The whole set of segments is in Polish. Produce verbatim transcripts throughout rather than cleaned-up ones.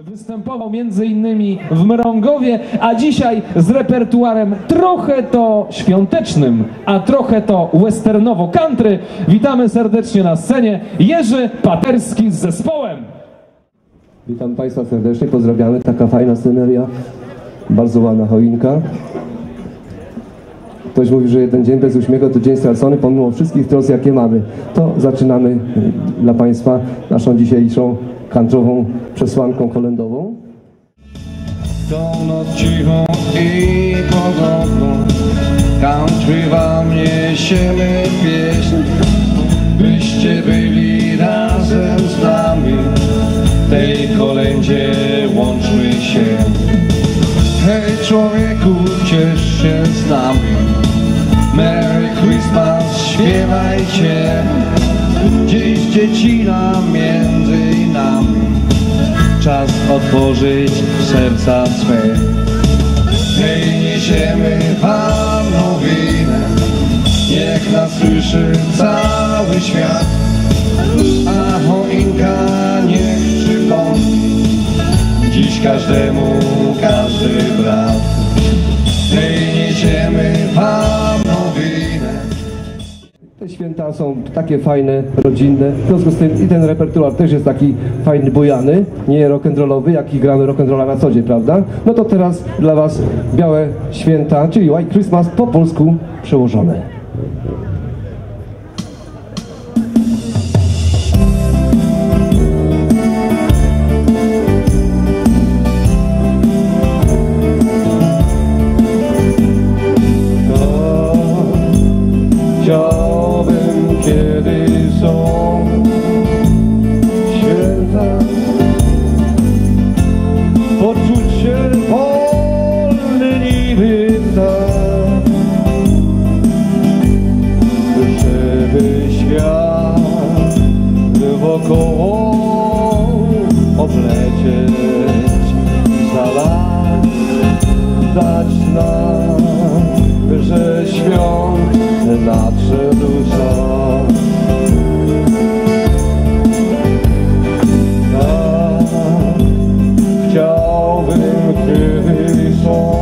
Występował między innymi w Mrągowie, a dzisiaj z repertuarem trochę to świątecznym, a trochę to westernowo-country. Witamy serdecznie na scenie Jerzy Paterski z zespołem. Witam Państwa serdecznie, pozdrawiamy. Taka fajna sceneria, bardzo ładna choinka. Ktoś mówi, że jeden dzień bez uśmiechu to dzień stracony, pomimo wszystkich trosk, jakie mamy. To zaczynamy dla Państwa naszą dzisiejszą kantrową przesłanką kolędową. Tą noc cichą i pogodną country wam niesiemy pieśń, byście byli razem z nami, w tej kolędzie łączmy się. Hej człowieku, ciesz się z nami, Merry Christmas śpiewajcie, dziś dziecina między nami, czas otworzyć serca swe. Hej, niesiemy wam nowinę, niech nas słyszy cały świat, a choinka niech przypomni dziś każdemu każdy brat. Hej, niesiemy wam nowinę. Te święta są takie fajne, rodzinne, w związku z tym i ten repertuar też jest taki fajny, bujany, nie rock'n'rollowy, jaki gramy rock'n'rolla na co dzień, prawda? No to teraz dla Was białe święta, czyli White Christmas po polsku przełożone. Chciałbym, kiedy są święta, poczuć się wolny niby tak, żeby świat wokoło oblecieć, zalać, dać nam, że świąt nadszedł czas. Tak, chciałbym, kiedy są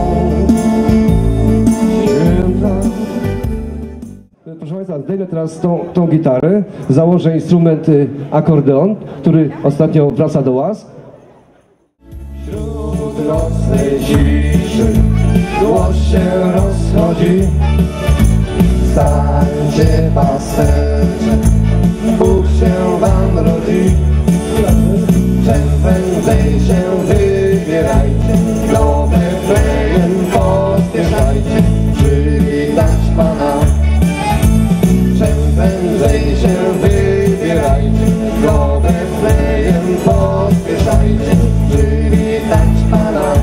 święta. Proszę Państwa, zdejmę teraz tą, tą gitarę, założę instrument y, akordeon, który ostatnio wraca do łaz. Wśród nocnej ciszy głos się rozchodzi, stańcie pasterze, Bóg się wam rodzi. Czym prędzej się wybierajcie, do Betlejem pospieszajcie, przywitać Pana. Czym prędzej się wybierajcie, do Betlejem pospieszajcie, przywitać Pana.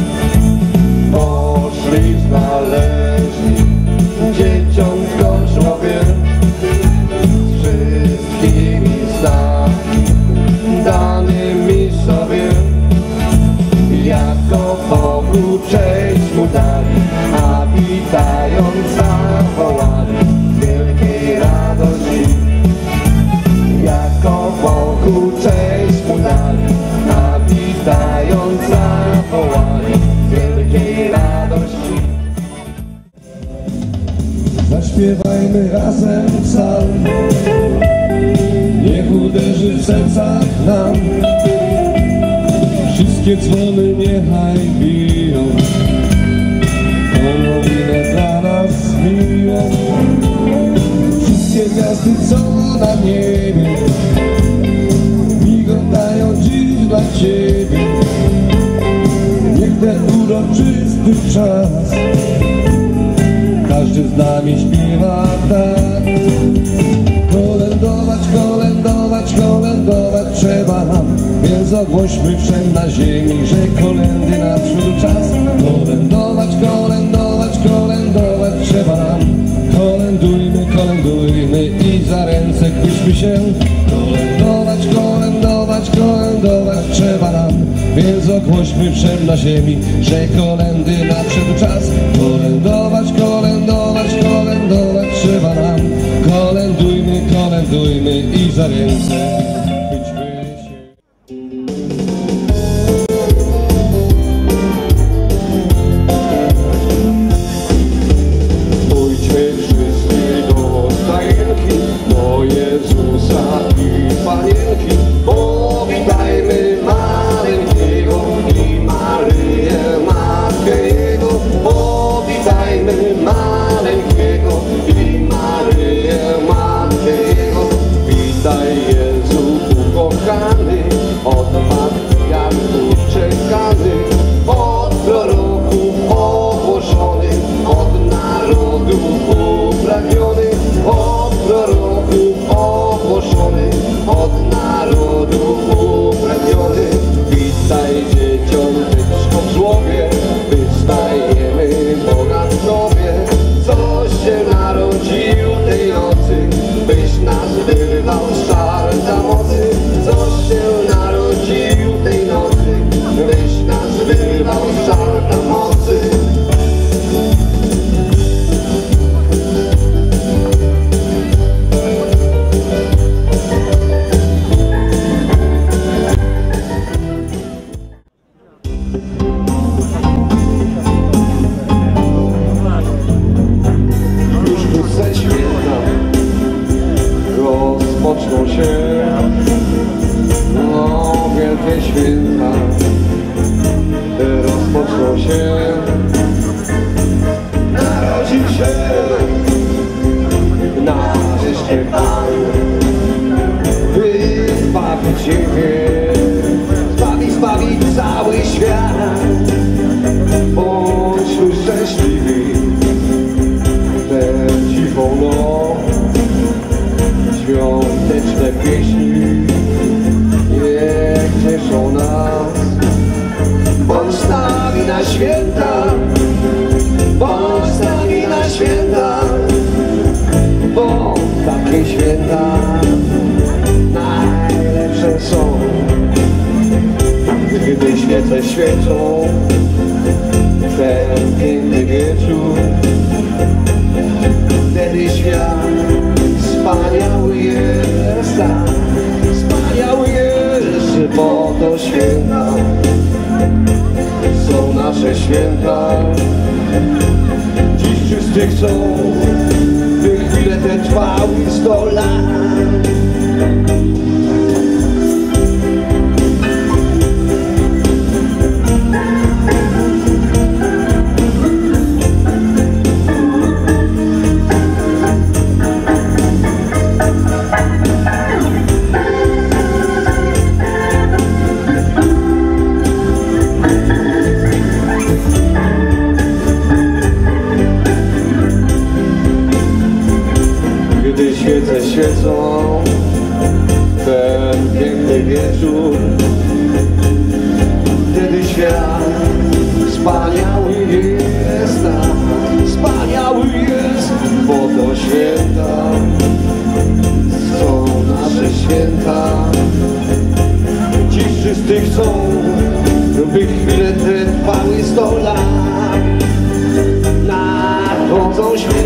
Poszli znaleźli dzieciątko żłobie z wszystkimi znakami danymi sobie, jako Bogu cześć mu dali, a witając zawołali z wielkiej radości. Jako Bogu cześć mu dali, a witając zawołali z wielkiej radości. Zaśpiewajmy razem psalm, niech uderzy w sercach nam, wszystkie dzwony niechaj biją, tą nowinę dla nas miłą. Wszystkie gwiazdy, co na niebie, migotają dziś dla Ciebie. Niech ten uroczysty czas każdy z nami śpiewa tak. Kolędować, kolędować, kolędować trzeba nam, więc ogłośmy wszędzie na ziemi, że kolędy nadszedł czas. Kolędować, kolędować, kolędować trzeba nam, kolędujmy, kolędujmy i za ręce chwyćmy się. Kolędować, kolędować, kolędować trzeba nam, więc ogłośmy wszędzie na ziemi, że kolędy nadszedł czas. Kolędować, kolędować, kolędować trzeba nam, kolędujmy, kolędujmy i za ręce chwyćmy się. Dzisiaj dzieciąteczko w żłobie wystajemy Boga w sobie. Coś się narodził tej nocy, byś nas wyrwał z czarta mocy. Coś się narodził tej nocy, byś nas wyrwał z czarta mocy. Rozpoczną się, no wielkie święta, rozpoczną się. Narodził się nareszcie Pan, by zbawić Ziemię, zbawić, zbawić cały świat. Bądźmy szczęśliwi tę cichą noc. Świąteczne pieśni niech cieszą nas. Bądź z nami na święta, bądź z nami na święta, bo takie święta najlepsze są. Gdy świece świecą ten piękny wieczór, wtedy świat wspaniały jest, tak, wspaniały jest, bo to święta są nasze święta. Dziś wszyscy chcą, by chwile te trwały sto lat. Gdy świece świecą ten piękny wieczór, wtedy świat wspaniały jest, tak, wspaniały jest, bo to święta są nasze święta. Dziś wszyscy chcą, by chwile te trwały sto lat. Nadchodzą święta.